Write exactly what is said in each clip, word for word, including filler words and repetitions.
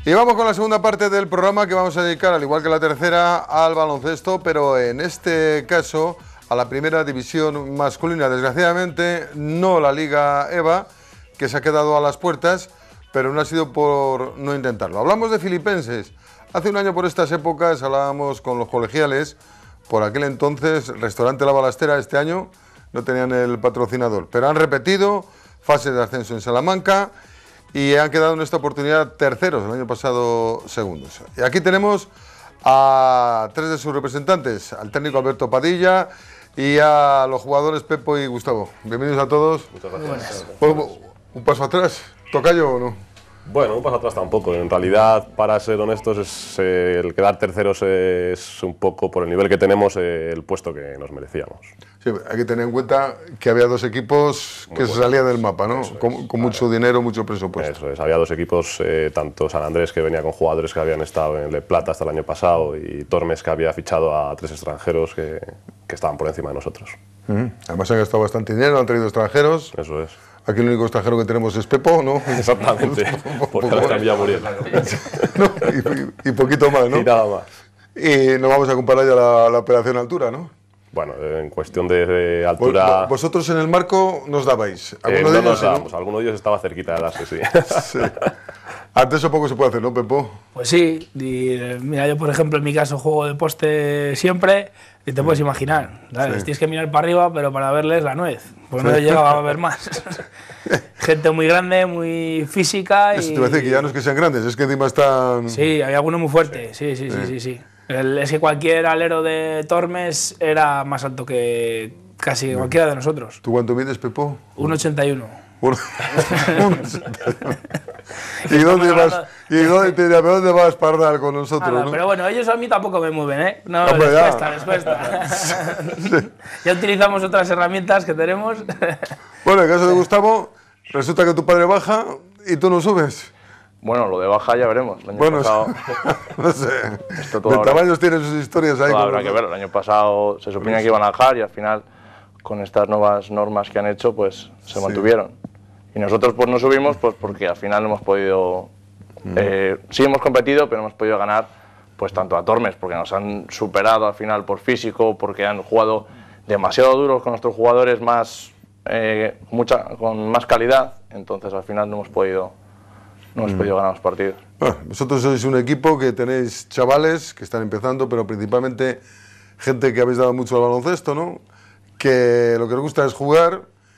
Y vamos con la segunda parte del programa que vamos a dedicar, al igual que la tercera, al baloncesto, pero en este caso a la primera división masculina. Desgraciadamente no la Liga EVA, que se ha quedado a las puertas, pero no ha sido por no intentarlo. Hablamos de Filipenses. Hace un año por estas épocas hablábamos con los colegiales. Por aquel entonces, Restaurante La Balastera, este año no tenían el patrocinador, pero han repetido fase de ascenso en Salamanca y han quedado en esta oportunidad terceros, el año pasado segundos. Y aquí tenemos a tres de sus representantes, al técnico Alberto Padilla y a los jugadores Pepo y Gustavo. Bienvenidos a todos. Muchas gracias. Bueno, ¿un paso atrás? ¿Tocayo o no? Bueno, un paso atrás tampoco. En realidad, para ser honestos, es, eh, el quedar terceros es un poco, por el nivel que tenemos, eh, el puesto que nos merecíamos. Sí, hay que tener en cuenta que había dos equipos Muy que bueno. se salían del mapa, ¿no? Con, con claro. mucho dinero, mucho presupuesto. Eso es, había dos equipos, eh, tanto San Andrés, que venía con jugadores que habían estado en Le Plata hasta el año pasado, y Tormes, que había fichado a tres extranjeros que, que estaban por encima de nosotros. Uh-huh. Además han gastado bastante dinero, han traído extranjeros. Eso es. Aquí el único extranjero que tenemos es Pepo, ¿no? Exactamente, porque la cambia Muriel. No, y, y poquito más, ¿no? Y nada más. Y nos vamos a comparar ya la, la operación altura, ¿no? Bueno, en cuestión de, de altura... Vosotros en el marco nos dabais. Eh, no de ellos, nos dábamos, ¿no? Alguno de ellos estaba cerquita de darse, sí. Sí. Antes eso poco se puede hacer, ¿no, Pepo? Pues sí. Y, mira, yo por ejemplo en mi caso juego de poste siempre y te puedes imaginar. ¿Sabes? Sí. Tienes que mirar para arriba, pero para verles la nuez. Pues sí. No llegaba a ver más. Gente muy grande, muy física. Eso y... te voy a decir que ya no es que sean grandes, es que encima están... Sí, hay alguno muy fuerte. Sí, sí, sí, sí, sí. sí. El, es que cualquier alero de Tormes era más alto que casi Bien. cualquiera de nosotros. ¿Tú cuánto mides, Pepo? uno ochenta y uno. ¿Y dónde vas? ¿Y dónde, te, dónde vas para hablar con nosotros? Nada, ¿no? Pero bueno, ellos a mí tampoco me mueven, ¿eh? No, Hombre, les ya. cuesta, les cuesta. Sí. Ya utilizamos otras herramientas que tenemos. Bueno, en el caso de Gustavo, resulta que tu padre baja y tú no subes. Bueno, lo de baja ya veremos. El año bueno, pasado, no sé. Esto todo de habrá, tamaños tiene sus historias ahí. Todo habrá que ver. El año pasado se suponía que iban a bajar y al final, con estas nuevas normas que han hecho, pues se sí. mantuvieron. Y nosotros pues no subimos pues porque al final no hemos podido... Mm. Eh, sí hemos competido, pero no hemos podido ganar pues tanto a Tormes, porque nos han superado al final por físico, porque han jugado demasiado duros con nuestros jugadores más, eh, mucha, con más calidad. Entonces al final no hemos podido... No hemos mm. podido ganar los partidos. Bueno, vosotros sois un equipo que tenéis chavales que están empezando, pero principalmente gente que habéis dado mucho al baloncesto, ¿no? Que lo que os gusta es jugar,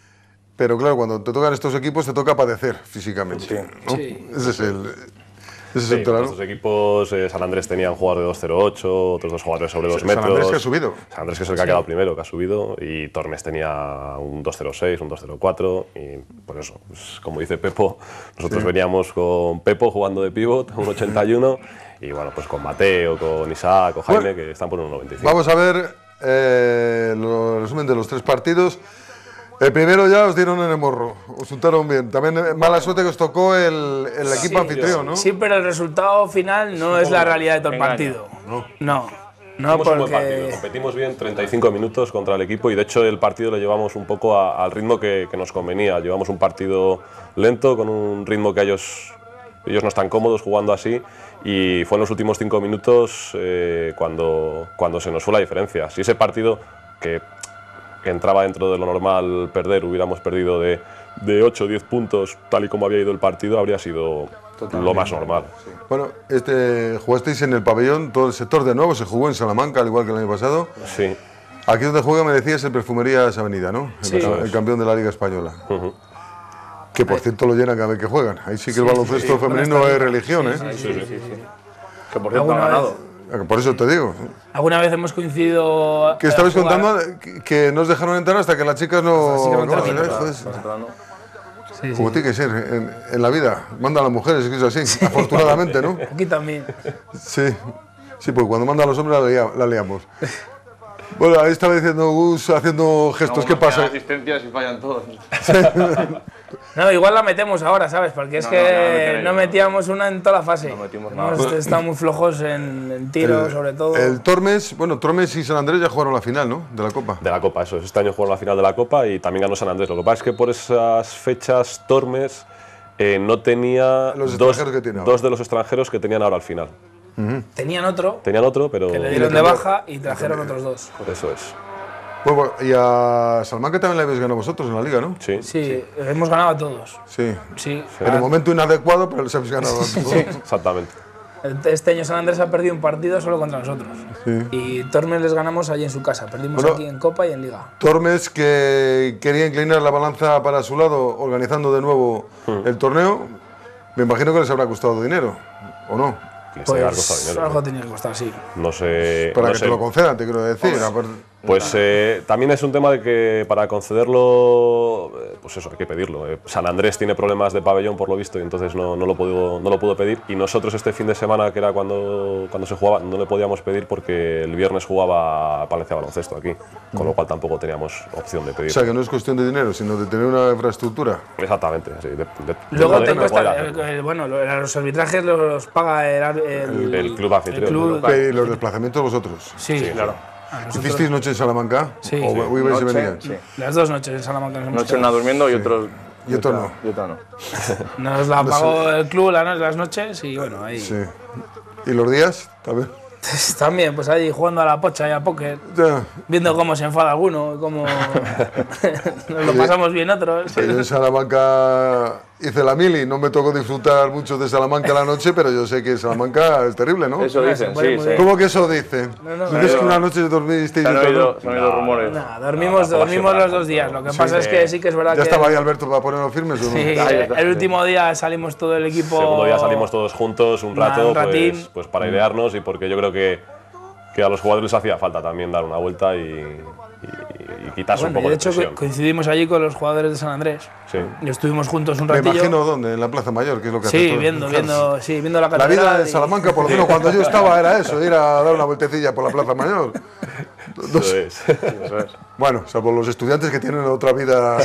pero claro, cuando te tocan estos equipos te toca padecer físicamente, sí. ¿no? Sí. Ese es el... Ese sí, es el ¿no? Nuestros equipos, eh, San Andrés tenía un jugador de dos cero ocho, otros dos jugadores sobre dos San metros. San Andrés que ha subido. San Andrés que es el que sí. ha quedado primero, que ha subido, y Tormes tenía un dos cero seis, un dos cero cuatro, y por eso, pues, como dice Pepo, nosotros sí. veníamos con Pepo jugando de pivot, un ochenta y uno, y bueno, pues con Mateo, con Isaac, con Jaime, bueno, que están por un noventa y cinco. Vamos a ver eh, el resumen de los tres partidos. El primero ya os dieron en el morro, os untaron bien. También mala suerte que os tocó el, el equipo sí, anfitrión, ¿no? Sí, pero el resultado final no es la realidad de todo el partido. No, no, no porque... un buen partido. Competimos bien treinta y cinco minutos contra el equipo y de hecho el partido lo llevamos un poco a, al ritmo que, que nos convenía. Llevamos un partido lento, con un ritmo que ellos, ellos no están cómodos jugando así, y fue en los últimos cinco minutos eh, cuando, cuando se nos fue la diferencia. Si ese partido que... que entraba dentro de lo normal perder, hubiéramos perdido de, de ocho o diez puntos, tal y como había ido el partido, habría sido Totalmente. lo más normal. Sí. Bueno, este, jugasteis en el pabellón, todo el sector de nuevo, se jugó en Salamanca, al igual que el año pasado. Sí. Aquí donde juega, me decías, el Perfumerías Avenida, ¿no? Sí. El, el campeón de la Liga Española. Uh-huh. Que por cierto lo llenan cada vez que juegan. Ahí sí que el baloncesto sí, sí. femenino es religión, ¿eh? Sí, sí, sí. sí, sí. Que por cierto ha ganado. Por eso te digo. Alguna vez hemos coincidido... Que estabais contando que, que nos dejaron entrar hasta que las chicas no... no, sí, como sí. tiene que ser en, en la vida. Mandan a las mujeres, es que es así, sí. afortunadamente, ¿no? Aquí también. Sí, sí, porque cuando mandan a los hombres la, lia, la liamos. Bueno, ahí estaba diciendo Gus, haciendo gestos, no, ¿qué pasa? Asistencias y fallan todos. No, igual la metemos ahora, ¿sabes? Porque es no, que no, no, no metíamos una en toda la fase. No metimos nada. Hemos estado muy flojos en, en tiro, el, sobre todo. El Tormes, bueno, Tormes y San Andrés ya jugaron la final, ¿no? De la Copa. De la Copa, eso es. Este año jugaron la final de la Copa y también ganó San Andrés. Lo que pasa es que por esas fechas Tormes Eh, no tenía Los dos, extranjeros que tiene ahora. dos de los extranjeros que tenían ahora al final. Tenían otro, Tenían otro, pero que le dieron de baja y trajeron otros dos. eso es. Bueno, y a Salamanca también le habéis ganado vosotros en la liga, ¿no? Sí. Sí, hemos ganado a todos. Sí. Sí. En el momento inadecuado, pero les habéis ganado a todos. Exactamente. Este año San Andrés ha perdido un partido solo contra nosotros. Sí. Y Tormes les ganamos allí en su casa. Perdimos Bueno, aquí en Copa y en Liga. Tormes, que quería inclinar la balanza para su lado, organizando de nuevo el torneo, me imagino que les habrá costado dinero, ¿o no? Les ha costado Pues dinero, algo ¿no? tenía que costar, sí. No sé. Para no que sé. te lo concedan, te quiero decir. aparte- Pues eh, también es un tema de que para concederlo, eh, pues eso, hay que pedirlo. Eh, San Andrés tiene problemas de pabellón, por lo visto, y entonces no, no, lo puedo, no lo puedo pedir. Y nosotros este fin de semana, que era cuando, cuando se jugaba, no le podíamos pedir porque el viernes jugaba Palencia Baloncesto aquí, con lo cual tampoco teníamos opción de pedir. O sea, que no es cuestión de dinero, sino de tener una infraestructura. Exactamente, sí. De, de- Luego de- te de- cuesta, de- el- el- bueno, lo- los arbitrajes los paga el, el, El club anfitrión. el club- Y los desplazamientos vosotros. Sí, Sí, claro. a nosotros- ¿Hicisteis noche en Salamanca? Sí. ¿O Sí. o ibais y Noche, veníais? sí. Las dos noches en Salamanca nos hemos Noche una quedado. durmiendo y otros. Y otro no. Y otra no. Nos la pagó el club la no- las noches y bueno, ahí. Sí. ¿Y los días? También. También, pues ahí jugando a la pocha y a póker, Ya. viendo cómo se enfada alguno, y cómo nos lo pasamos bien otros. Yo en Salamanca hice la mili, no me tocó disfrutar mucho de Salamanca la noche, pero yo sé que Salamanca es terrible, ¿no? Eso se dicen, pone sí, muy sí. bien. ¿Cómo que eso dice? No, no, ¿Dices no. que una noche dormisteis Se han de todo? oído, se han oído rumores. Nah, dormimos, No, la dormimos población los dos días. Lo que pasa es sí. que sí que es verdad ¿Ya que estaba ahí Alberto para ponerlo firmes o no? sí, Ahí está, el sí. último día salimos todo el equipo. El segundo día salimos todos juntos un Nada, rato un ratín. pues, pues para idearnos y porque yo creo que, que a los jugadores les hacía falta también dar una vuelta y, y- y quitarse Bueno, un poco y de de hecho presión. co- coincidimos allí con los jugadores de San Andrés. Sí. Y estuvimos juntos un Me ratillo. imagino dónde, en la Plaza Mayor, que es lo que hace Sí, todo. viendo, Claro. viendo, sí, viendo la La catedral. vida en y- Salamanca, por lo menos cuando yo estaba, era eso, ir a dar una vueltecilla por la Plaza Mayor. No Eso sé. es. Eso es. Bueno, salvo los estudiantes que tienen otra vida.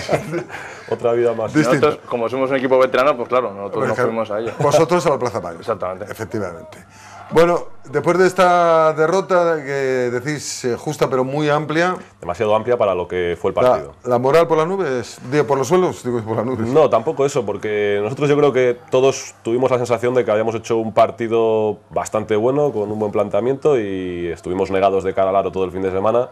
Otra vida más. Distinto. Nosotros, como somos un equipo veterano, pues claro, nosotros nos Por fuimos a ello. Vosotros a la Plaza Mayor. Exactamente. Efectivamente. Bueno, después de esta derrota que decís eh, justa pero muy amplia, Demasiado amplia para lo que fue el la, partido. la moral por las nubes, digo por los suelos, digo por las nubes. No, tampoco eso, porque nosotros yo creo que todos tuvimos la sensación de que habíamos hecho un partido bastante bueno, con un buen planteamiento y estuvimos negados de cara al aro todo el fin de semana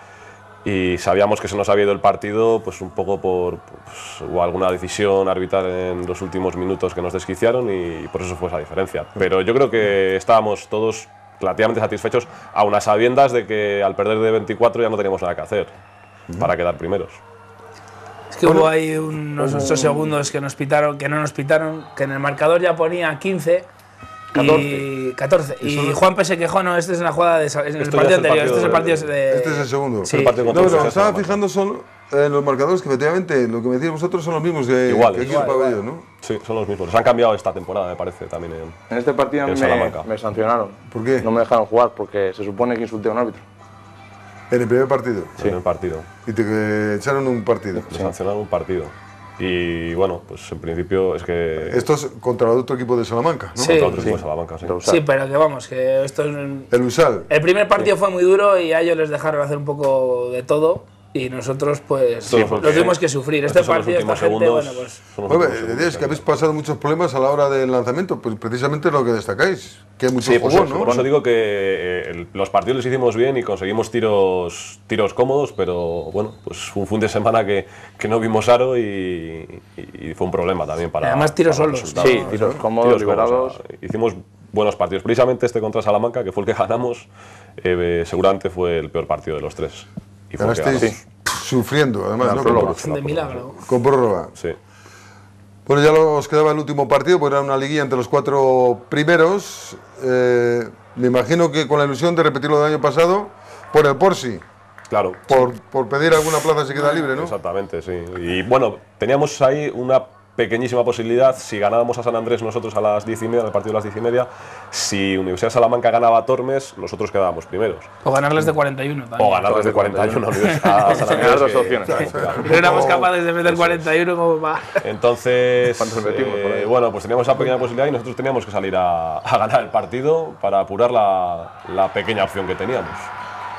y sabíamos que se nos había ido el partido pues un poco por pues, hubo alguna decisión arbitral en los últimos minutos que nos desquiciaron y por eso fue esa diferencia. Pero yo creo que estábamos todos relativamente satisfechos, aun a sabiendas de que al perder de veinticuatro ya no teníamos nada que hacer para quedar primeros. Es que hubo ahí unos ocho segundos que nos pitaron, que no nos pitaron, que en el marcador ya ponía quince. Y catorce. Y Juanpe se quejó, no, este es una jugada de, en el Esto ya partido es el anterior, este es el partido partido de... Este es el segundo. Sí. El partido No, contra pero el me estaba Salamanca. fijando solo en los marcadores que efectivamente lo que me decís vosotros son los mismos que, Iguales. que aquí Igual, el pabellón, ¿no? Sí, son los mismos. Les han cambiado esta temporada, me parece, también. En... En este partido En me, Salamanca. me sancionaron. ¿Por qué? No me dejaron jugar porque se supone que insulté a un árbitro. En el primer partido. en el partido. Y te eh, echaron un partido. Le sancionaron un partido. Y bueno, pues en principio es que. Esto es contra el otro equipo de Salamanca, ¿no? Sí. Contra otro equipo de Salamanca, sí. Lo usaron. Sí, pero que vamos, que esto es... El Usal. El primer partido fue muy duro y a ellos les dejaron hacer un poco de todo y nosotros pues Sí, lo porque tuvimos que sufrir. Este estos son los partido, esta últimos gente, segundos, bueno, pues... son los Hombre, últimos es segundos que habéis pasado muchos problemas a la hora del lanzamiento, pues precisamente lo que destacáis, que hay mucho Sí, por jugón, eso, ¿no? por eso digo que eh, el- los partidos los hicimos bien y conseguimos tiros, tiros cómodos, pero bueno, pues fue un fin de semana que, que no vimos aro y, y- y fue un problema también para. Además, tiros para los solos. resultados. Sí, tiros cómodos, Tiros cómodos, liberados. o sea, hicimos buenos partidos. Precisamente este contra Salamanca, que fue el que ganamos, eh, seguramente fue el peor partido de los tres. Y fue el que Ganasteis ganamos. sufriendo, además, Al ¿no? prólogo. Con, de milagro. con prórroga. Sí. Bueno, ya os quedaba el último partido, pues era una liguilla entre los cuatro primeros. Eh, me imagino que con la ilusión de repetir lo del año pasado, por el Porsi, Claro. por, por pedir alguna plaza si queda libre, ¿no? Exactamente, sí. Y bueno, teníamos ahí una pequeñísima posibilidad, si ganábamos a San Andrés nosotros a las diez y media, en el partido de las diez y media, si Universidad de Salamanca ganaba a Tormes, nosotros quedábamos primeros. O ganarles de cuarenta y uno también. O ganarles de cuarenta y uno a Universidad de San Andrés. Las dos que- opciones. claro. No éramos capaces de meter cuarenta y uno como va. Entonces, ¿Cuántos metimos por ahí? eh, bueno, pues teníamos esa pequeña posibilidad y nosotros teníamos que salir a, a ganar el partido para apurar la, la pequeña opción que teníamos.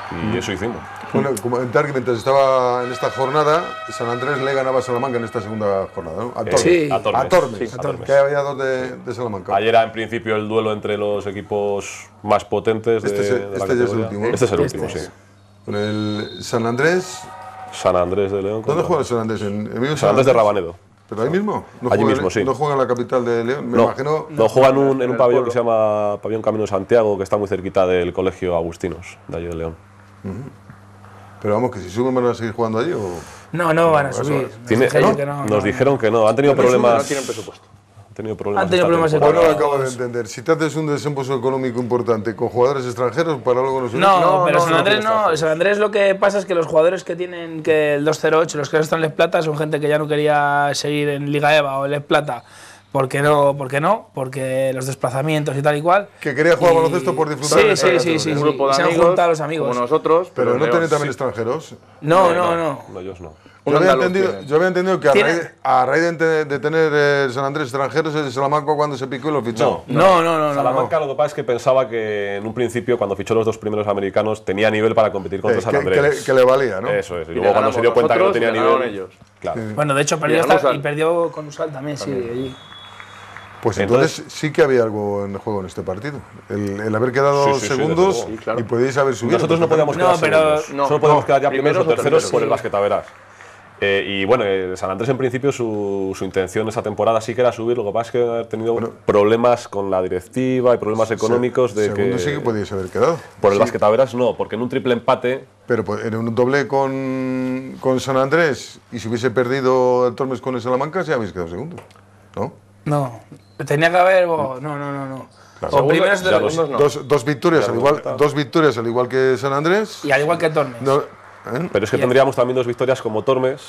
Y eso hicimos. Bueno, comentar que mientras estaba en esta jornada, San Andrés le ganaba a Salamanca en esta segunda jornada, ¿no? A Tormes. Sí. A Tormes. A Tormes. Sí, a Tormes. Que había dos de, de Salamanca. Ayer era en principio el duelo entre los equipos más potentes de, Este es el- de la este ya es el categoría. último. Este es el Este último, es. sí. Con el San Andrés. San Andrés de León. ¿Dónde contra- juega el San Andrés? ¿En, en mismo San Andrés de Rabanedo. ¿Pero ahí mismo? ¿No Allí juega mismo, en- sí. ¿No juega en la capital de León? Me No, imagino. no, juega en un, en en un el pabellón pueblo. que se llama Pabellón Camino de Santiago, que está muy cerquita del Colegio Agustinos, de allí de León. Pero vamos, que si suben van a seguir jugando allí o. No, no van a eso subir. es. Nos Tiene- dijeron ¿no? que no, Nos no. dijeron que no, han tenido No suben, problemas. no tienen presupuesto. Han tenido problemas. Han tenido esta problemas Bueno, temporada. lo acabo de entender. Si te haces un desembolso económico importante con jugadores extranjeros, para luego no subir. No, No, pero no, San no Andrés tiene no. extranjeros. San Andrés lo que pasa es que los jugadores que tienen que el dos cero ocho, los que están en Les Plata, son gente que ya no quería seguir en Liga EVA o en Les Plata. ¿Por qué no? ¿Por qué no? Porque los desplazamientos y tal y cual. Que quería jugar Y- baloncesto por disfrutar Sí, de esa sí, sí, sí, categoría. Un sí. grupo de Se han amigos, juntado los amigos. como nosotros, Pero en no León. tienen también extranjeros. No, no, no. No, ellos no. Un Yo había, andaluz entendido, tienen. yo había entendido que a Tiene- raíz, a raíz de, ente- de tener eh, San Andrés extranjeros, el Salamanca cuando se picó y lo fichó. No, no, no, no. Salamanca lo que pasa es que pensaba que en un principio, cuando fichó los dos primeros americanos, tenía nivel para competir contra Eh, San que, Andrés. que le, que le valía, ¿no? Eso es. Y Y luego le cuando se ganamos dio cuenta que no nosotros y tenía le ganaron nivel. ellos. Claro. Bueno, de hecho perdió, Y ganó hasta- Sal. y perdió con Usal también, sí. allí. Pues entonces, sí que había algo en el juego en este partido. El, el haber quedado Sí, sí, sí, segundos desde luego. Sí, claro. y podéis haber subido. Nosotros no podíamos No, quedar pero- segundos. no, Solo podíamos no, quedar ya primeros o primeros o terceros terceros, por el sí. Basquetaveras. Eh, y bueno, eh, San Andrés en principio su, su intención esa temporada sí que era subir, lo que pasa es que haber tenido problemas con la directiva y problemas económicos de Segundo que sí que podíais haber quedado. por el Basquetaveras no, porque en un triple empate Pero pues, en un doble con, con San Andrés y si hubiese perdido el Tormes con el Salamanca, ya habéis quedado segundo. ¿No? No, tenía que haber. o- No, no, no. no. O Segundos- primeros de- segundos no. Dos, dos victorias, al igual, dos victorias al igual que San Andrés. Y al igual que Tormes. No, ¿eh? pero es que Bien. tendríamos también dos victorias como Tormes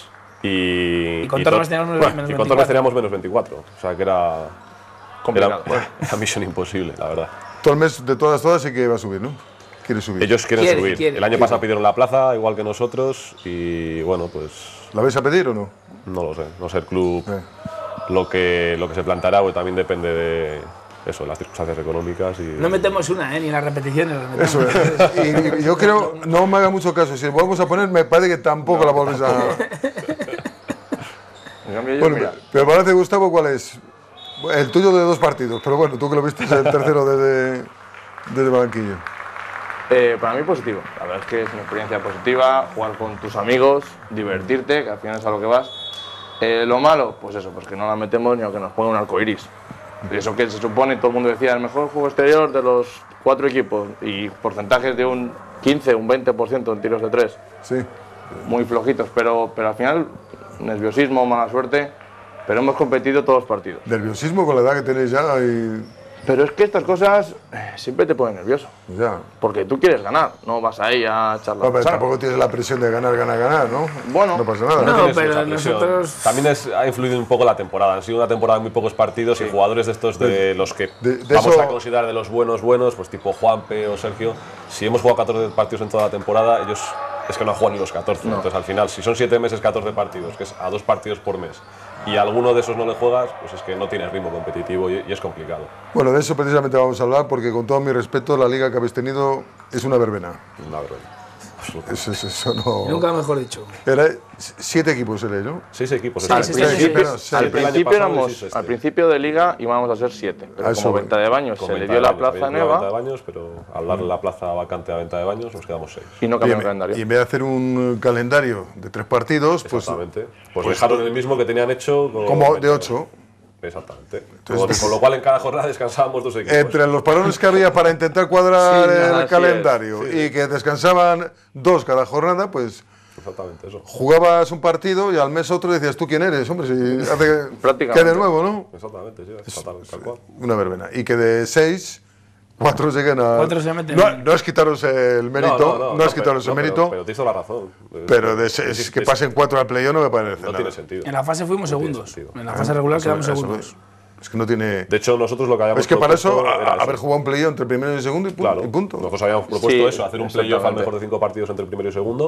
y, Y con y Tormes Tor- teníamos menos- bueno, menos y con veinticuatro. Tormes teníamos menos veinticuatro, o sea que era Complicado. era, era misión imposible, la verdad. Tormes, de todas, todas, sí que va a subir, ¿no? Quiere subir. Ellos quieren Quiere, subir. quiere. El año pasado pidieron la plaza, igual que nosotros, y bueno, pues ¿La vais a pedir o no? no lo sé. No sé el club Eh. lo que lo que se planteará, pues también depende de eso, las circunstancias económicas y No metemos una, ¿eh? Ni las repeticiones. las metemos. Eso es. Y, y yo creo, no me haga mucho caso. Si volvemos a poner, me parece que tampoco la volvéis a. En cambio, ellos, Bueno, mira, pero el balance, Gustavo, ¿cuál es? El tuyo de dos partidos, pero bueno, tú que lo viste el tercero desde, desde el banquillo. eh, para mí positivo. La verdad es que es una experiencia positiva, jugar con tus amigos, divertirte, que al final es a lo que vas. Eh, lo malo, pues eso, pues que no la metemos ni aunque nos ponga un arco iris. Eso que se supone, todo el mundo decía, el mejor juego exterior de los cuatro equipos y porcentajes de un quince, un veinte por ciento en tiros de tres. Sí. Muy flojitos, pero, pero al final, nerviosismo, mala suerte, pero hemos competido todos los partidos. Nerviosismo con la edad que tenéis ya y. Pero es que estas cosas eh, siempre te ponen nervioso, Ya. porque tú quieres ganar, no vas ahí a echar la No, pero pasada. tampoco tienes la presión de ganar, ganar, ganar, ¿no? Bueno. No pasa nada. No, tienes pero mucha presión. nosotros- También es- ha influido un poco la temporada. Han sido una temporada de muy pocos partidos y jugadores de estos de los que de- de vamos eso- a considerar de los buenos buenos, pues tipo Juanpe o Sergio. Si hemos jugado catorce partidos en toda la temporada, ellos es que no han jugado ni los catorce. Entonces al final, si son siete meses, catorce partidos, que es a dos partidos por mes, y a alguno de esos no le juegas, pues es que no tienes ritmo competitivo y, y es complicado. Bueno, de eso precisamente vamos a hablar, porque con todo mi respeto, la liga que habéis tenido es una verbena. Una vergüenza. Absoluta. Eso, eso, eso no. Nunca mejor dicho. Era siete equipos eres, ¿no? Seis equipos. Sí, este sí, año. sí, Al sí, principio, sí, sí. al El año principio pasado éramos, hiciste este. al principio de liga íbamos a ser siete, pero A eso como voy. venta de baños Con se le venta dio de la baños, plaza había una venta de nueva baños, pero al darle la plaza vacante a venta de baños nos quedamos seis. y no Y cambió en, el calendario. y en vez de hacer un calendario de tres partidos, pues Exactamente. Pues, dejaron el mismo que tenían hecho. con- como de ocho. Exactamente. Con, con lo cual en cada jornada descansábamos dos equipos. Entre los parones que había para intentar cuadrar Sí, el así calendario es, sí. y que descansaban dos cada jornada, pues Exactamente eso. jugabas un partido y al mes otro decías, ¿tú quién eres? Hombre, si hace Prácticamente. que de nuevo, ¿no? Exactamente, sí, es fatal, tal cual. Una verbena. Y que de seis, cuatro lleguen a... Cuatro se meten. No, no es quitaros el mérito, no, es quitaros pero, el no, mérito, Pero, pero tienes toda la razón. pero de seis, Es- que es- pasen cuatro al play-off no me parece No nada. tiene sentido. En la fase fuimos No tiene segundos. sentido. En la fase regular Eso- quedamos eso segundos. es. Es que no tiene... De hecho, nosotros lo que habíamos Es que para eso, propuesto a- era a- eso. haber jugado un play-off entre el primero y el segundo y, pu- Claro, y punto. nosotros habíamos propuesto Sí, eso, hacer un playoff al exactamente. mejor de cinco partidos entre el primero y segundo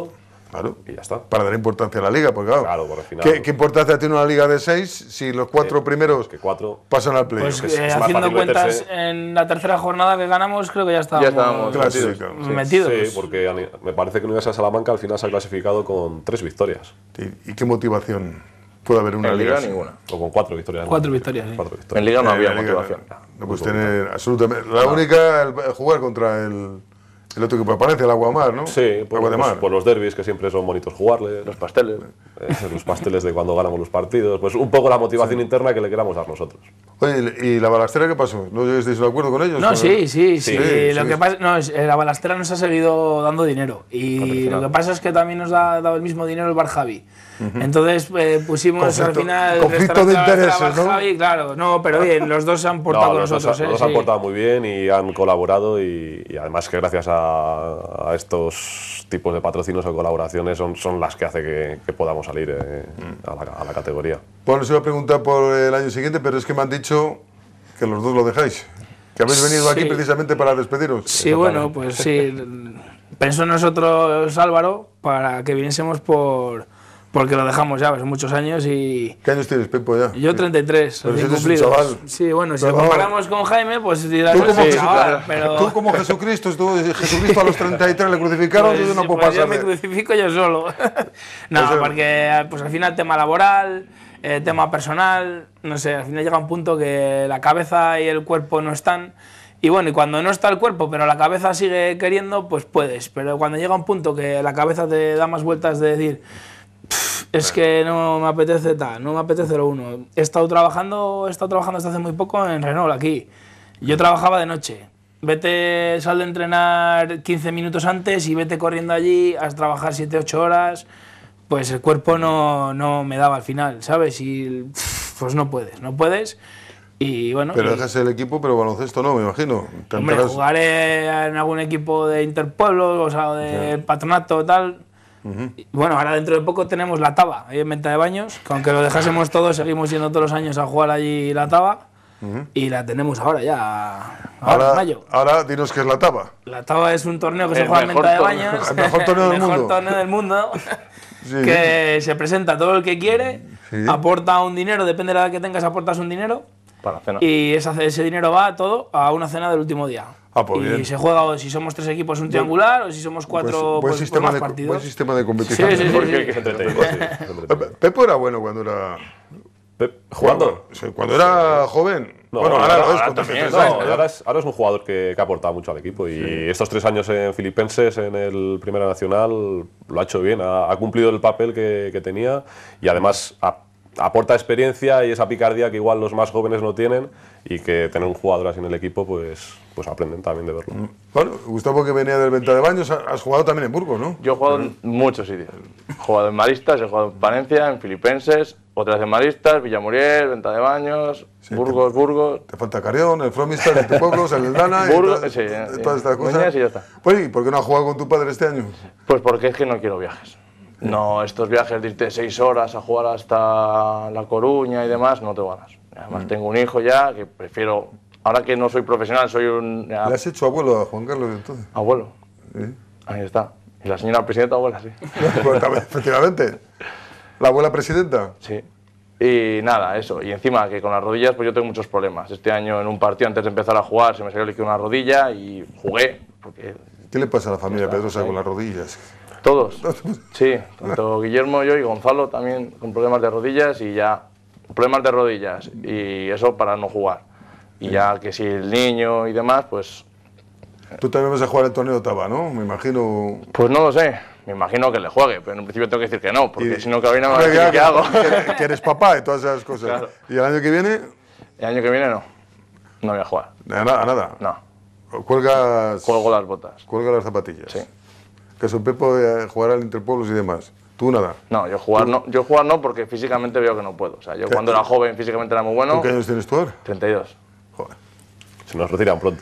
Claro. Y ya está. Para dar importancia a la liga, porque claro, Claro, por el final. ¿qué, ¿qué importancia tiene una liga de seis si los cuatro Eh, primeros que cuatro. pasan al play? Pues es- eh, es más haciendo fácil cuentas, meterse. en la tercera jornada que ganamos, creo que ya estábamos, estábamos Clasificados. metidos. metidos. Sí, porque a mí- me parece que Universidad de Salamanca al final se ha clasificado con tres victorias. ¿Y, y qué motivación puede haber en una En liga liga así? ninguna. O con cuatro victorias. ¿no? Cuatro victorias, sí. Cuatro En victorias. liga no Eh, había la liga, motivación. No puedes tener absolutamente. La única, el, el jugar contra el, el otro equipo de Palencia, el Aguamar, ¿no? Sí, por, Agua de pues, Mar. por los derbis, que siempre son bonitos jugarles. Los pasteles. eh, los pasteles de cuando ganamos los partidos. Pues un poco la motivación interna que le queramos dar nosotros. Oye, ¿y la balastera qué pasó? ¿No estáis de acuerdo con ellos? No, Con sí, el- sí, sí. Sí, Lo sí. que pasa, no, es, eh, la balastera nos ha seguido dando dinero. Y lo que pasa es que también nos ha dado el mismo dinero el Bar Javi. Entonces eh, pusimos Conflicto- al final. el conflicto restaurante de La Balastera, intereses, Bar ¿no? Javi, claro, no, pero bien, los dos se han portado No, con los dos, nosotros. los eh, dos han sí. portado muy bien y han colaborado y, y además que gracias a, a estos tipos de patrocinios o colaboraciones son, son las que hace que, que podamos salir eh, a, la, a la categoría. Bueno, os iba a preguntar por el año siguiente, pero es que me han dicho que los dos lo dejáis. Que habéis venido aquí Sí. precisamente para despediros. Sí, bueno, pues sí. Pensó en nosotros Álvaro para que viniésemos por. Porque lo dejamos ya, pues muchos años y. ¿Qué años tienes, Pepo, ya? Yo treinta y tres, Pero recién si eres un cumplidos. chaval. Sí, bueno, si Pero lo no. comparamos con Jaime, pues dirás Tú que como, soy un Jesu- chaval, pero. tú como Jesucristo, tú, Jesucristo a los treinta y tres le crucificaron, Pues, yo no puedo pues yo pasar. me de- crucifico yo solo. no, Pues, eh, porque pues al final tema laboral, eh, tema personal, no sé, al final llega un punto que la cabeza y el cuerpo no están. Y bueno, y cuando no está el cuerpo, pero la cabeza sigue queriendo, pues puedes. Pero cuando llega un punto que la cabeza te da más vueltas de decir, "Pff, es que no me apetece tal, no me apetece lo uno". He estado trabajando, he estado trabajando hasta hace muy poco en Renault, aquí. Yo trabajaba de noche. Vete, sal de entrenar quince minutos antes y vete corriendo allí a trabajar siete ocho horas. Pues el cuerpo no, no me daba al final, ¿sabes? Y pff, pues no puedes, no puedes. Y bueno, Pero y- dejas el equipo, pero baloncesto no, me imagino. Te hombre, enteras- jugaré en algún equipo de Interpueblo, o sea, de patronato tal. Y bueno, ahora dentro de poco tenemos la Taba, ahí en Venta de Baños, que aunque lo dejásemos todos, seguimos yendo todos los años a jugar allí la Taba. Y la tenemos ahora ya, ahora, en Ahora, mayo. ahora dinos qué es la taba. La Taba es un torneo que se El juega en mejor Venta de torneo. Baños. El mejor torneo del el mejor mundo. torneo del mundo. Sí. Que se presenta todo el que quiere, Sí. aporta un dinero, depende de la edad que tengas, aportas un dinero. Para cenar. Y esa- ese dinero va todo a una cena del último día. Ah, pues y bien. se juega, o si somos tres equipos, un triangular, o si somos cuatro, Buen- buen pues, pues sistema más de- partidos. buen sistema de competición. Sí, sí, sí, Porque sí. es entretenido, sí, es entretenido. Pepo era bueno cuando era. Pep, ¿Jugando? Sí, cuando era joven. No, bueno, ahora- ahora, lo es ahora con también, treinta y No, tres ¿no? años. ahora, es, ahora es un jugador que, que ha aportado mucho al equipo y estos tres años en Filipenses, en el Primera Nacional, lo ha hecho bien, ha, ha cumplido el papel que, que tenía y además ha- aporta experiencia y esa picardía que igual los más jóvenes no tienen y que tener un jugador así en el equipo pues, pues aprenden también de verlo. Bueno, Gustavo, que venía del Venta de Baños, has jugado también en Burgos, ¿no? Yo he jugado en muchos sitios. He jugado en Maristas, he jugado en Palencia, en Filipenses, otra vez en Maristas, Villamuriel, Venta de Baños, Burgos, Burgos. Te falta Carrión, el Fromistar, el Pueblos, el Eldana y Burgos, todas, sí, y sí. todas estas cosas. Dueñas y ya está. Pues, ¿y por qué no has jugado con tu padre este año? Pues porque es que no quiero viajes. No, estos viajes de irte seis horas a jugar hasta La Coruña y demás, no tengo ganas. Además, tengo un hijo ya que prefiero. Ahora que no soy profesional, soy un ya, ¿Le has hecho abuelo a Juan Carlos entonces? abuelo. Sí. Ahí está. Y la señora presidenta, abuela, sí. Pues, también, efectivamente. La abuela presidenta. Sí. Y nada, eso. Y encima que con las rodillas pues yo tengo muchos problemas. Este año en un partido antes de empezar a jugar se me salió líquido una rodilla y jugué. Porque ¿Qué le pasa a la familia Pedrosa con las rodillas? todos. Sí, tanto Guillermo, yo y Gonzalo también con problemas de rodillas y ya problemas de rodillas y eso para no jugar. Y ya que si el niño y demás, pues Tú también vas a jugar el torneo de Taba, ¿no? Me imagino. pues no lo sé. Me imagino que le juegue, pero en principio tengo que decir que no, porque Y- si no Carolina me va a Hombre, decir ya, qué hago. Que, que eres papá y todas esas cosas. Claro. ¿Y el año que viene? El año que viene no. No voy a jugar. A nada, a nada. No. Cuelgas, Cuelgo las botas. cuelga las zapatillas. Sí. Que su Pepo eh, jugará al Interpueblos y demás. Tú nada. No, yo jugar no, yo jugar no porque físicamente veo que no puedo. O sea, yo cuando era joven físicamente era muy bueno. ¿Tú qué años tienes tú ahora? treinta y dos. Joder. Se nos retiran pronto.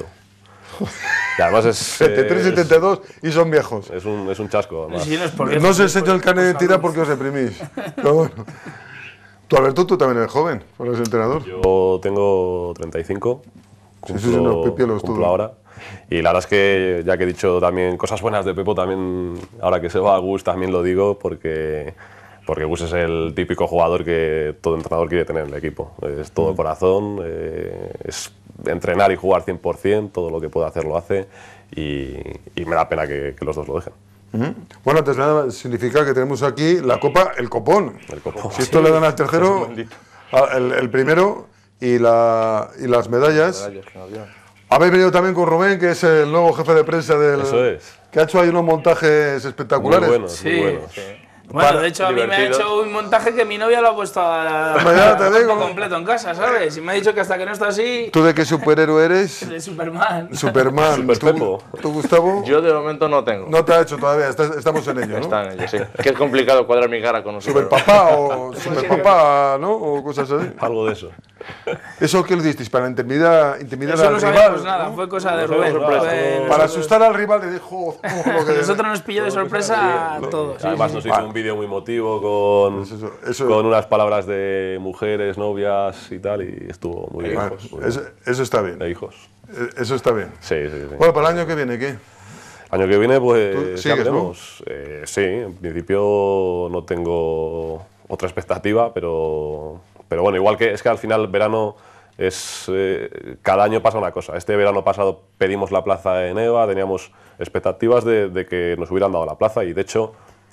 Y además es, setenta y tres, es, setenta y dos y son viejos. es un, es un chasco. Además. Sí, no es porque- No os enseño el carnet de identidad porque os deprimís. Pero bueno. Tú, Alberto, tú también eres joven, eres entrenador. Yo tengo treinta y cinco, Sí, cumplo, sí, sí, unos pipielos cumplo todos. ahora. Y la verdad es que, ya que he dicho también cosas buenas de Pepo, también ahora que se va a Gus también lo digo, porque, porque Gus es el típico jugador que todo entrenador quiere tener en el equipo. Es todo corazón, eh, es entrenar y jugar cien por cien, todo lo que puede hacer lo hace, y, y me da pena que, que los dos lo dejen. Uh-huh. Bueno, antes de nada, significa que tenemos aquí la copa, el copón. El copón. Si esto sí le dan al tercero, el, el primero y, la, y las medallas. Habéis venido también con Rubén, que es el nuevo jefe de prensa del... Eso es. Que ha hecho ahí unos montajes espectaculares. Muy buenos, sí. muy buenos. Sí. Bueno, Para, de hecho, a mí me ha hecho un montaje que mi novia lo ha puesto a, a te digo. completo en casa, ¿sabes? Y me ha dicho que hasta que no está así... ¿Tú de qué superhéroe eres? De Superman. Superman. Super ¿Tú, ¿Tú, Gustavo? Yo de momento no tengo. No te ha hecho todavía, está, estamos en ello, ¿no? Está en ello, sí. Es que es complicado cuadrar mi cara con un Superpapá o Superpapá, ¿no? O cosas así. Algo de eso. ¿Eso qué le disteis? ¿Para intimidar, intimidar Eso al no rival? sabíamos nada, ¿no? Fue cosa de Rubén. Fue... Para asustar al rival le dijo... Oh, que... Nosotros nos pilló de sorpresa a todos. Sí, además sí, nos sí. hizo un vídeo muy emotivo con, pues eso, eso... con unas palabras de mujeres, novias y tal, y estuvo muy bien. Bueno, hijos, muy eso, bien. eso está bien. De hijos. Eso está bien. Sí, sí, sí. Bueno, para el año que viene, ¿qué? Año que viene, pues sigues, ya veremos. ¿no? Eh, sí, en principio no tengo otra expectativa, pero, pero bueno, igual que es que al final verano es eh, cada año pasa una cosa. Este verano pasado pedimos la plaza en EVA, teníamos expectativas de, de que nos hubieran dado la plaza y de hecho,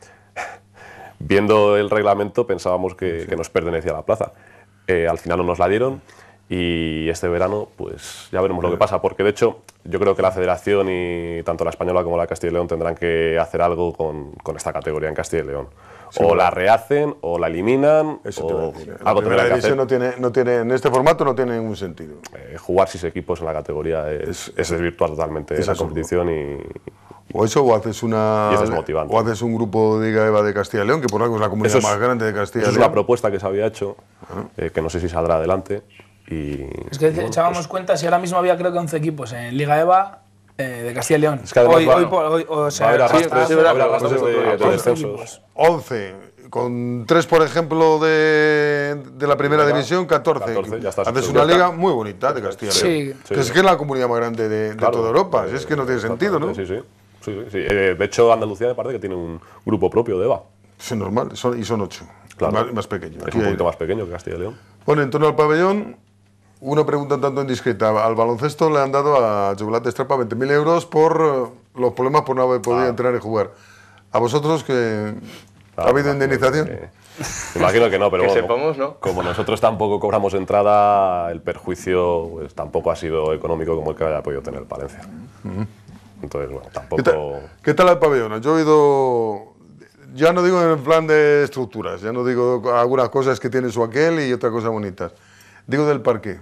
viendo el reglamento pensábamos que, sí. que nos pertenecía la plaza. Eh, al final no nos la dieron. Y este verano, pues ya veremos lo que pasa, porque de hecho yo creo que la Federación y tanto la Española como la Castilla y León tendrán que hacer algo con, con esta categoría en Castilla y León. Sí, o bueno. la rehacen, o la eliminan, Eso o te algo tendrán que hacer. No tiene, no tiene, en este formato no tiene ningún sentido. Eh, jugar seis equipos en la categoría es, es desvirtuar totalmente es la competición y... O eso, o haces una... Y eso es motivante. O haces un grupo de Liga EVA de Castilla y León, que por algo es la comunidad es, más grande de Castilla y León. Es una propuesta que se había hecho, uh-huh. eh, que no sé si saldrá adelante. Y, es que bueno, echábamos pues, cuenta si ahora mismo había creo que once equipos en Liga EVA eh, de Castilla y León. Es que además hoy, va, hoy, hoy, o sea, va a haber arrastres, sí, va a haber arrastres de, de, de descensos. once, con tres por ejemplo de, de la primera división, catorce. catorce ya estás Haces una liga muy bonita de Castilla y León. Sí. Que sí. Es que es la comunidad más grande de, de claro, toda Europa, eh, es que no tiene sentido, ¿no? Sí, sí. sí, sí. Eh, de hecho, Andalucía me parece que tiene un grupo propio de EVA. Es normal, son, y son ocho, claro. más, más pequeños. Es Aquí un poquito hay... más pequeño que Castilla y León. Bueno, en torno al pabellón... Una pregunta tanto indiscreta. Al baloncesto le han dado a Chocolate Estrapa veinte mil euros por los problemas por no haber podido ah. entrenar y jugar. ¿A vosotros que ah, ha habido indemnización? Eh, imagino que no, pero que bueno, sepamos, ¿no? Como nosotros tampoco cobramos entrada, el perjuicio pues, tampoco ha sido económico como el que haya podido tener el Palencia. Uh-huh. Entonces, bueno, tampoco... ¿Qué tal, ¿Qué tal el pabellón? Yo he oído... Ya no digo en plan de estructuras, ya no digo algunas cosas que tiene su aquel y otras cosas bonitas. Digo del parqué.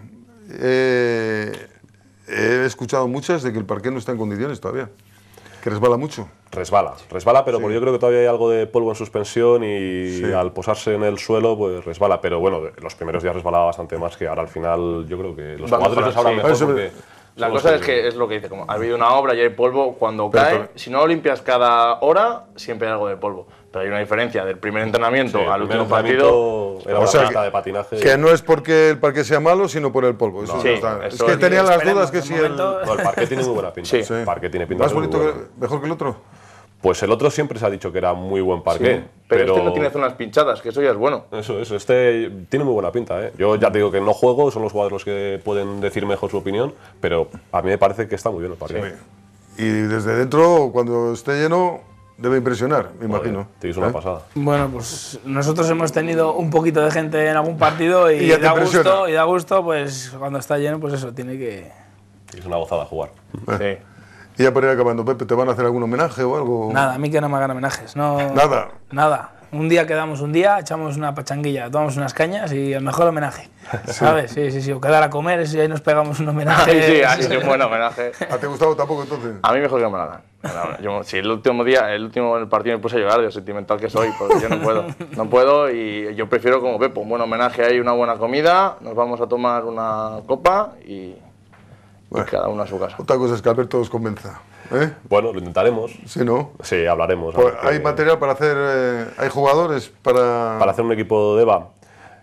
Eh, he escuchado muchas de que el parqué no está en condiciones todavía, que resbala mucho. Resbala, resbala, pero sí. yo creo que todavía hay algo de polvo en suspensión y sí. al posarse en el suelo pues resbala, pero bueno, los primeros días resbalaba bastante más que ahora al final yo creo que los Vamos jugadores lo sabrán sí. mejor Eso porque... La cosa es que es lo que dice, como ha habido una obra y hay polvo, cuando pero cae, pero, si no lo limpias cada hora, siempre hay algo de polvo. Pero hay una diferencia del primer entrenamiento sí, al último partido. Era o una sea, pista que, de patinaje. Que no es porque el parqué sea malo, sino por el polvo. Eso no, no no, está. eso es que es tenía las esperemos, dudas que si el... No, el parqué tiene muy buena pinta. Sí. El parqué tiene pinta ¿Más bonito, muy que, mejor que el otro? Pues el otro siempre se ha dicho que era muy buen parqué. Sí, pero, pero este no tiene zonas pinchadas, que eso ya es bueno. Eso, eso. Este tiene muy buena pinta, ¿eh? Yo ya te digo que no juego, son los jugadores los que pueden decir mejor su opinión, pero a mí me parece que está muy bien el parqué. Sí. Y desde dentro, cuando esté lleno, debe impresionar, me Joder, imagino. Te hizo una ¿Eh? pasada. Bueno, pues nosotros hemos tenido un poquito de gente en algún partido y, y ya te da impresiona. gusto, y da gusto, pues cuando está lleno, pues eso, tiene que... Es una gozada jugar. ¿Eh? Sí. Y ya para ir acabando, Pepe, ¿te van a hacer algún homenaje o algo? Nada, a mí que no me hagan homenajes. No, Nada. Nada. Un día quedamos un día, echamos una pachanguilla, tomamos unas cañas y el mejor homenaje. ¿Sabes? Sí, sí, sí. O quedar a comer y ahí nos pegamos un homenaje. Sí, sí, así es un buen homenaje. ¿A te gustado tampoco entonces? A mí mejor que me lo hagan. Yo, si el último día, el último el partido me puse a llorar de lo sentimental que soy, porque yo no puedo. No puedo y yo prefiero como Pepo, un buen homenaje ahí, una buena comida, nos vamos a tomar una copa y, bueno, y cada uno a su casa. Otra cosa es que Alberto os convenza. ¿Eh? Bueno, lo intentaremos. Sí, ¿no? Sí, hablaremos. Pues, ¿hay que... material para hacer, eh, hay jugadores para...? Para hacer un equipo de EVA.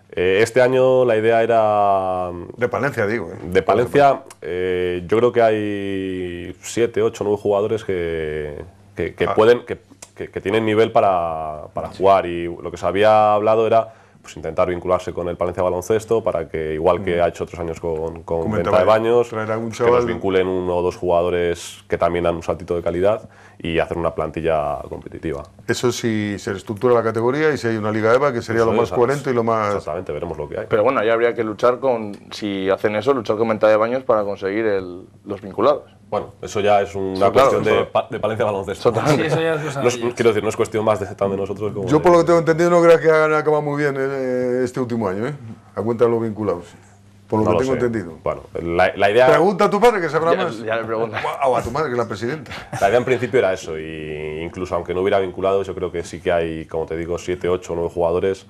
Eh, este año la idea era... De Palencia, digo. ¿eh? De Palencia, eh, yo creo que hay siete, ocho, nueve jugadores que, que, que ah. pueden, que, que, que tienen nivel para, para jugar, y lo que se había hablado era pues intentar vincularse con el Palencia Baloncesto para que, igual que ha hecho otros años con, con Venta de Baños, que nos vinculen uno o dos jugadores que también dan un saltito de calidad y hacer una plantilla competitiva. Eso sí se reestructura la categoría y si hay una Liga EVA, que sería eso lo más es, coherente y lo más... Exactamente, veremos lo que hay. Pero bueno, ya habría que luchar con, si hacen eso, luchar con Venta de Baños para conseguir el, los vinculados. Bueno, eso ya es una sí, cuestión claro, de, de Palencia Baloncesto. Sí, eso ya es no es, quiero decir, no es cuestión más de, de nosotros como... Yo por lo que tengo entendido no creo que hagan acabado muy bien eh, este último año, ¿eh? A cuenta de los vinculados. Por lo no que lo tengo sé. entendido. Bueno, la, la idea... Pregunta a tu padre que sabrá ya, más. Ya le pregunto. O a tu madre que es la presidenta. La idea en principio era eso, y incluso aunque no hubiera vinculados, yo creo que sí que hay, como te digo, siete, ocho, nueve jugadores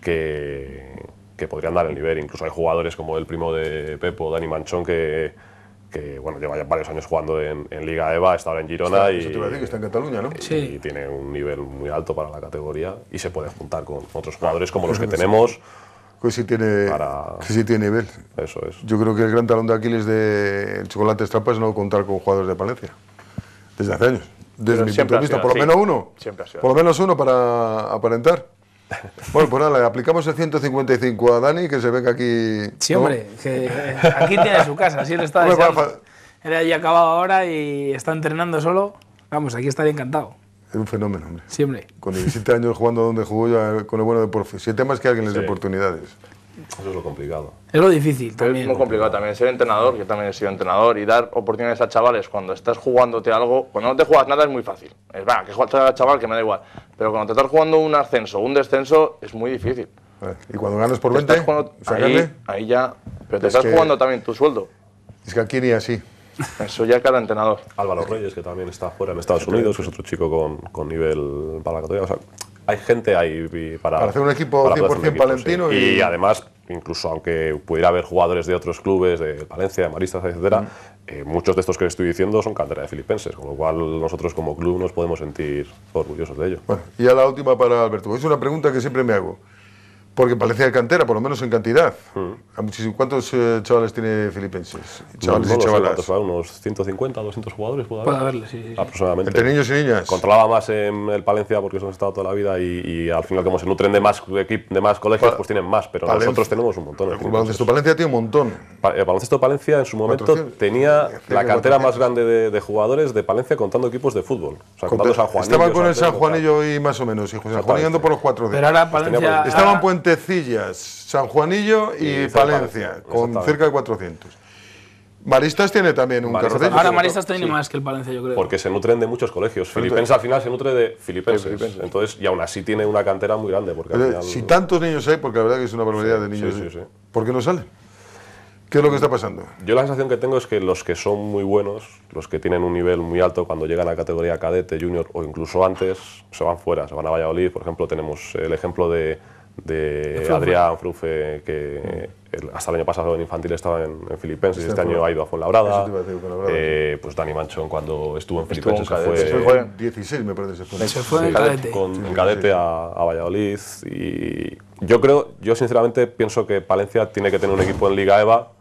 que, que podrían dar el nivel. Incluso hay jugadores como el primo de Pepo, Dani Manchón, que... que bueno, lleva ya varios años jugando en, en Liga EVA, está ahora en Girona está, y, eso te iba a decir, que está en Cataluña, ¿no? Sí. y tiene un nivel muy alto para la categoría y se puede juntar con otros jugadores como los que tenemos. Pues sí tiene, para... que sí tiene nivel. Eso es. Yo creo que el gran talón de Aquiles de Chocolate Estrapa es no contar con jugadores de Palencia. Desde hace años. Desde Pero mi punto de vista, por lo menos uno. Siempre ha sido. Por lo menos uno para aparentar. Bueno, pues nada, le aplicamos el ciento cincuenta y cinco a Dani, que se ve que aquí... Sí, hombre, ¿no? que aquí tiene su casa, así él está deseando. Él allí ha acabado ahora y está entrenando solo. Vamos, aquí estaría encantado. Es un fenómeno, hombre. Sí, hombre. Con diecisiete años jugando donde jugó ya, con el bueno de Porfi. Siete más que alguien les dé sí. oportunidades. Eso es lo complicado. Es lo difícil también. Es muy complicado también ser entrenador, que también he sido entrenador, y dar oportunidades a chavales cuando estás jugándote algo. Cuando no te juegas nada es muy fácil. Es va, que juegas al chaval que me da igual. Pero cuando te estás jugando un ascenso o un descenso es muy difícil. Y cuando ganas por veinte, jugando, ahí, ahí ya. Pero te es estás jugando también tu sueldo. Es que aquí ni así. Eso ya cada entrenador. Álvaro Reyes, que también está fuera en Estados Unidos, que es otro chico con, con nivel para la categoría. O sea, hay gente ahí para, para hacer un equipo cien por cien palentino. Sí. Y... y además, incluso aunque pudiera haber jugadores de otros clubes, de Palencia, de Maristas, etcétera, mm. eh, muchos de estos que estoy diciendo son cantera de filipenses, con lo cual nosotros como club nos podemos sentir orgullosos de ello. Bueno, y ya la última para Alberto. Es una pregunta que siempre me hago. Porque Palencia de cantera, por lo menos en cantidad. Mm. ¿Cuántos eh, chavales tiene filipenses? Chavales no, no y chavalas. Sé cuántos, unos ciento cincuenta, doscientos jugadores puede haber. Puede haberle, sí, sí. Aproximadamente. ¿Entre niños y niñas? Controlaba más en el Palencia porque eso hemos estado toda la vida y, y al final como se nutren de más, de más colegios, pa pues tienen más, pero Palencia. Nosotros tenemos un montón. El baloncesto Palencia tiene un montón. El baloncesto Palencia en su momento cuatrocientos tenía la cantera más grande de, de jugadores de Palencia contando equipos de fútbol. O sea, contando San Juanillo. Estaban con el San Juanillo y más o menos, y San Juanillo ando por los cuatro de. Pero ahora Palencia... Estaban Puentecillas, San Juanillo y, y Palencia, con cerca de cuatrocientos. Maristas tiene también un Maristas carro de Ahora Maristas tiene sí. más que el Palencia, yo creo. Porque se nutren de muchos colegios. Filipenses al final se nutre de filipenses. filipenses. Entonces, y aún así tiene una cantera muy grande. Porque al final... Si tantos niños hay, porque la verdad que es una barbaridad sí, de niños, sí, sí, sí. ¿por qué no salen? ¿Qué es lo que está pasando? Yo la sensación que tengo es que los que son muy buenos, los que tienen un nivel muy alto cuando llegan a categoría cadete, junior o incluso antes, se van fuera, se van a Valladolid. Por ejemplo, tenemos el ejemplo de... de Adrián Frufe, que el, hasta el año pasado en infantil estaba en, en Filipenses y este año ha ido a Fuenlabrada. Eh, pues Dani Manchón cuando estuvo en Filipenses se fue, se fue en dieciséis me parece. Se fue, se fue en cadete, con, sí, en cadete a, a Valladolid y yo creo, yo sinceramente pienso que Palencia tiene que tener un equipo en Liga EVA,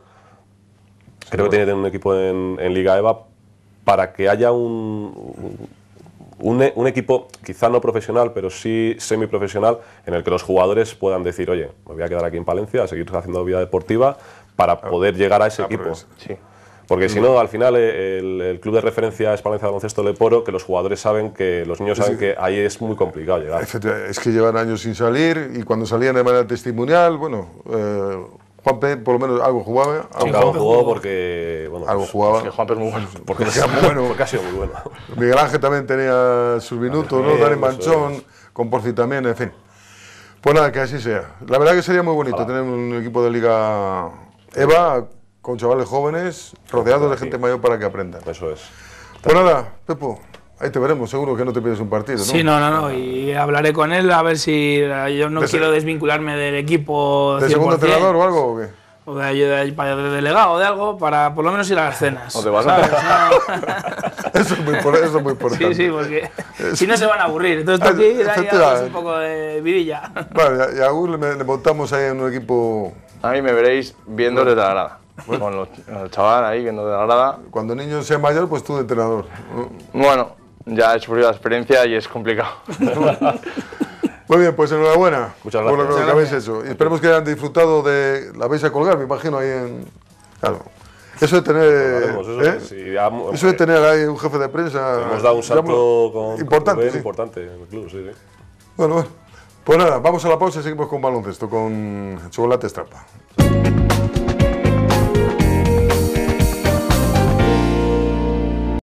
creo que tiene que tener un equipo en, en Liga EVA para que haya un, un Un, un equipo quizá no profesional, pero sí semiprofesional, en el que los jugadores puedan decir, oye, me voy a quedar aquí en Palencia a seguir haciendo vida deportiva para poder llegar a ese equipo. Sí. Porque si no, al final el, el club de referencia es Palencia Baloncesto Leporo, que los jugadores saben que, los niños saben que ahí es muy complicado llegar. Es que llevan años sin salir y cuando salían de manera testimonial, bueno... Eh, Juanpe, por lo menos, algo jugaba. Sí, algo jugó porque... Bueno, algo jugaba. Porque Juanpe es muy bueno. Porque, porque, muy bueno. Porque ha sido muy bueno. Miguel Ángel también tenía sus minutos, ¿no? Dani Manchón, es. Con Porfi también, en fin. Pues nada, que así sea. La verdad que sería muy bonito Hola. tener un equipo de Liga EVA con chavales jóvenes, rodeados de gente mayor para que aprendan. Eso es. Pues nada, Pepo. Ahí te veremos, seguro que no te pides un partido, ¿no? Sí, no, no, no, y hablaré con él a ver si yo no ¿De quiero desvincularme del equipo ¿De segundo entrenador o algo o qué? o de, de, de, de delegado o de algo, para por lo menos ir a las cenas. O te vas ¿sabes? a... Eso es muy, eso es muy importante. Sí, sí, porque si no se van a aburrir. Entonces tengo que ir ahí a darles un poco de vidilla. Vale, y a Gus le, le montamos ahí en un equipo... A mí me veréis viendo desde la grada. Con los, el chaval ahí viendo desde la grada. Cuando el niño sea mayor, pues tú de entrenador. Bueno, ya he sufrido la experiencia y es complicado. Muy bien, pues enhorabuena. Muchas por lo gracias. que habéis hecho. Y esperemos que hayan disfrutado de... La vais a colgar, me imagino, ahí en... Claro. Eso de tener... Haremos eso, ¿eh? sí, ya, Eso de tener ahí un jefe de prensa... hemos dado un salto con importante, Rubén sí. importante en el club, sí, sí. Bueno, bueno. Pues nada, vamos a la pausa y seguimos con baloncesto, con Chocolate Estrapa.